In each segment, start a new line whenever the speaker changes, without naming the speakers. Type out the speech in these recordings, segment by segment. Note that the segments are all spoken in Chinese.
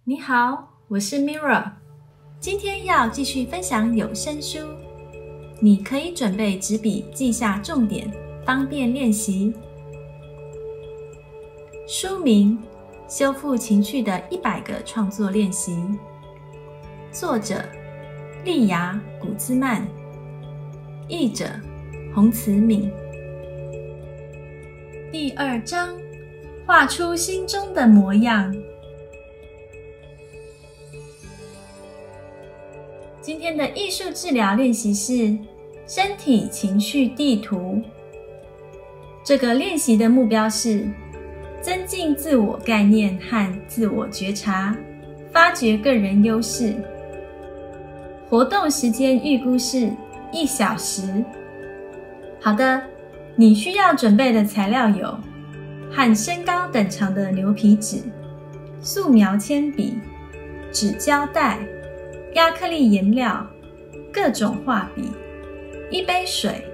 你好，我是 Mira， 今天要继续分享有声书。你可以准备纸笔记下重点，方便练习。书名：修复情绪的100个创作练习。作者：莉亚·古兹曼，译者：洪慈敏。第2章：画出心中的模样。今天的艺术治疗练习是身体情绪地图。这个练习的目标是增进自我概念和自我觉察，发掘个人优势。活动时间预估是1小时。好的，你需要准备的材料有和身高等长的牛皮纸、素描铅笔、纸胶带、亚克力颜料、各种画笔、1杯水。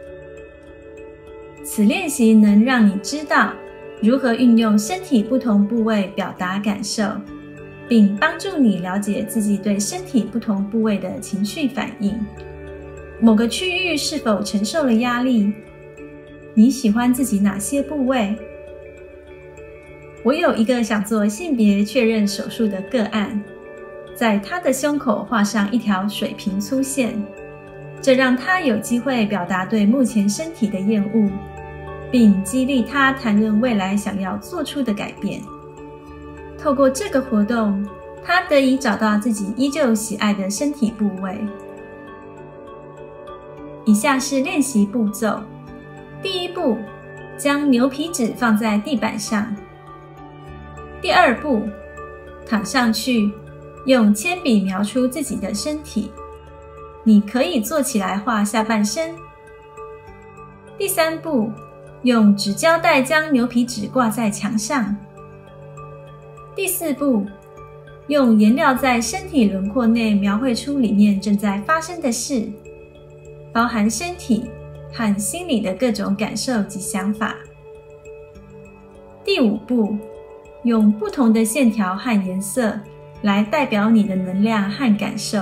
此练习能让你知道如何运用身体不同部位表达感受，并帮助你了解自己对身体不同部位的情绪反应。某个区域是否承受了压力？你喜欢自己哪些部位？我有一个想做性别确认手术的个案，在他的胸口画上1条水平粗线，这让他有机会表达对目前身体的厌恶，并激励他谈论未来想要做出的改变。透过这个活动，他得以找到自己依旧喜爱的身体部位。以下是练习步骤。第1步，将牛皮纸放在地板上。第2步，躺上去，用铅笔描出自己的身体。你可以坐起来画下半身。第3步，用纸胶带将牛皮纸挂在墙上。第4步，用颜料在身体轮廓内描绘出里面正在发生的事，包含身体和心理的各种感受及想法。第5步，用不同的线条和颜色来代表你的能量和感受。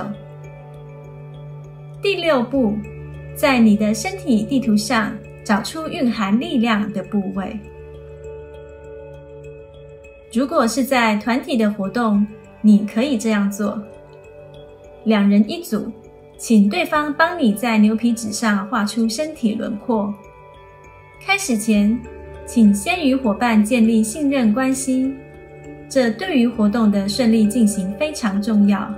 第6步，在你的身体地图上找出蕴含力量的部位。如果是在团体的活动，你可以这样做：2人1组，请对方帮你在牛皮纸上画出身体轮廓。开始前，请先与伙伴建立信任关系，这对于活动的顺利进行非常重要。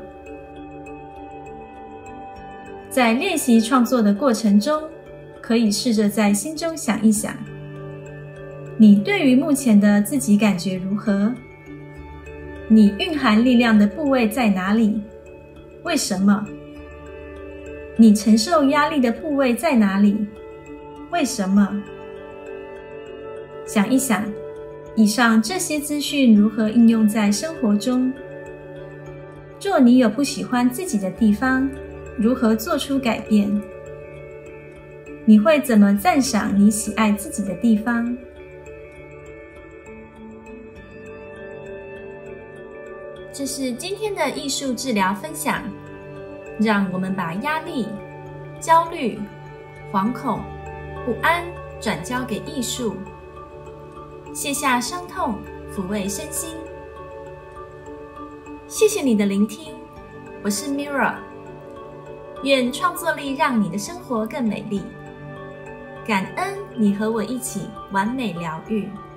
在练习创作的过程中，可以试着在心中想一想，你对于目前的自己感觉如何？你蕴含力量的部位在哪里？为什么？你承受压力的部位在哪里？为什么？想一想，以上这些资讯如何应用在生活中？若你有不喜欢自己的地方，如何做出改变？你会怎么赞赏你喜爱自己的地方？这是今天的艺术治疗分享。让我们把压力、焦虑、惶恐、不安转交给艺术，卸下伤痛，抚慰身心。谢谢你的聆听，我是 Mira。愿创作力让你的生活更美丽。感恩你和我一起完美疗愈。